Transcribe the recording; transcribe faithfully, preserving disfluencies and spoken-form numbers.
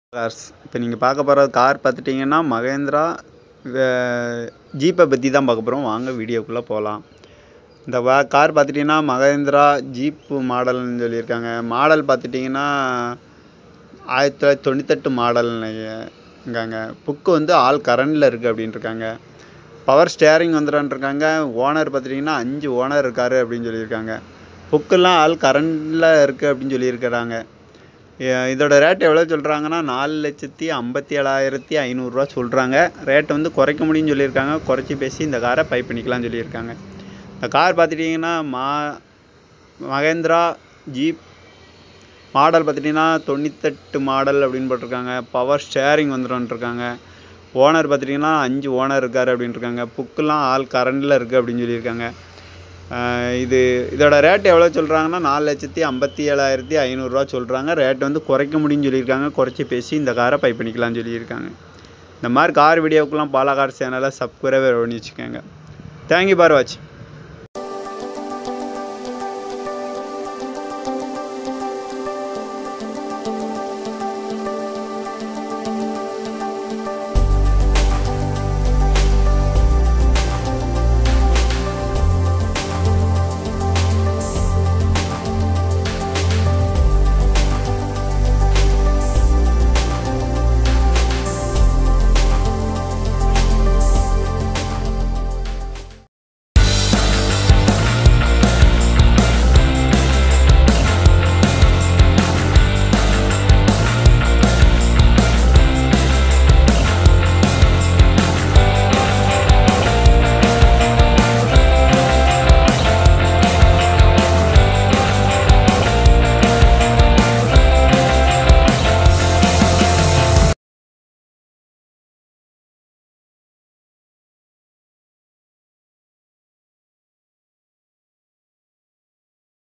Cars இப்போ நீங்கள் பார்க்க போகிற கார் பார்த்துட்டிங்கன்னா மகேந்திரா ஜீப்பை பற்றி தான் பார்க்க போகிறோம். வாங்க வீடியோக்குள்ளே போகலாம். இந்த வா கார் பார்த்துட்டிங்கன்னா மகேந்திரா ஜீப்பு மாடல்னு சொல்லியிருக்காங்க. மாடல் பார்த்துட்டிங்கன்னா ஆயிரத்தி தொள்ளாயிரத்தி தொண்ணூத்தெட்டு மாடல்னுங்காங்க. புக்கு வந்து ஆல் கரண்டில் இருக்குது அப்படின்ட்டுருக்காங்க. பவர் ஸ்டேரிங் வந்துடும்ன்ட்ருக்காங்க. ஓனர் பார்த்துட்டிங்கன்னா அஞ்சு ஓனர் இருக்கார் அப்படின்னு சொல்லியிருக்காங்க. புக்கெல்லாம் ஆல் கரண்டில் இருக்குது அப்படின்னு சொல்லியிருக்கிறாங்க. இதோட ரேட் எவ்வளோ சொல்கிறாங்கன்னா நாலு லட்சத்தி ஐம்பத்தி ஏழாயிரத்தி ஐநூறுரூவா சொல்கிறாங்க. ரேட் வந்து குறைக்க முடியும்னு சொல்லியிருக்காங்க. குறைச்சி பேசி இந்த காரை பை பண்ணிக்கலாம்னு சொல்லியிருக்காங்க. இந்த கார் பார்த்துட்டிங்கன்னா மா மகேந்திரா ஜீப் மாடல் பார்த்துட்டிங்கன்னா தொண்ணூத்தெட்டு மாடல் அப்படின்னு போட்டிருக்காங்க. பவர் ஸ்டேரிங் வந்துடும்ன்ட்ருக்காங்க. ஓனர் பார்த்துட்டிங்கன்னா அஞ்சு ஓனர் இருக்கார் அப்படின்ட்டுருக்காங்க. புக்கெல்லாம் ஆல் கரண்டில் இருக்குது அப்படின்னு சொல்லியிருக்காங்க. இது இதோட ரேட் எவ்வளோ சொல்கிறாங்கன்னா நாலு லட்சத்தி ஐம்பத்தி ஏழாயிரத்தி ஐநூறுரூவா சொல்கிறாங்க. ரேட் வந்து குறைக்க முடியும்னு சொல்லியிருக்காங்க. குறைச்சி பேசி இந்த காரை பை பண்ணிக்கலாம்னு சொல்லியிருக்காங்க. இந்த மாதிரி கார் வீடியோக்கெலாம் பாலா கார் சேனலை சப்ஸ்கிரைப் பண்ணி வச்சுக்கோங்க. தேங்க்யூ ஃபார் வாட்சிங்.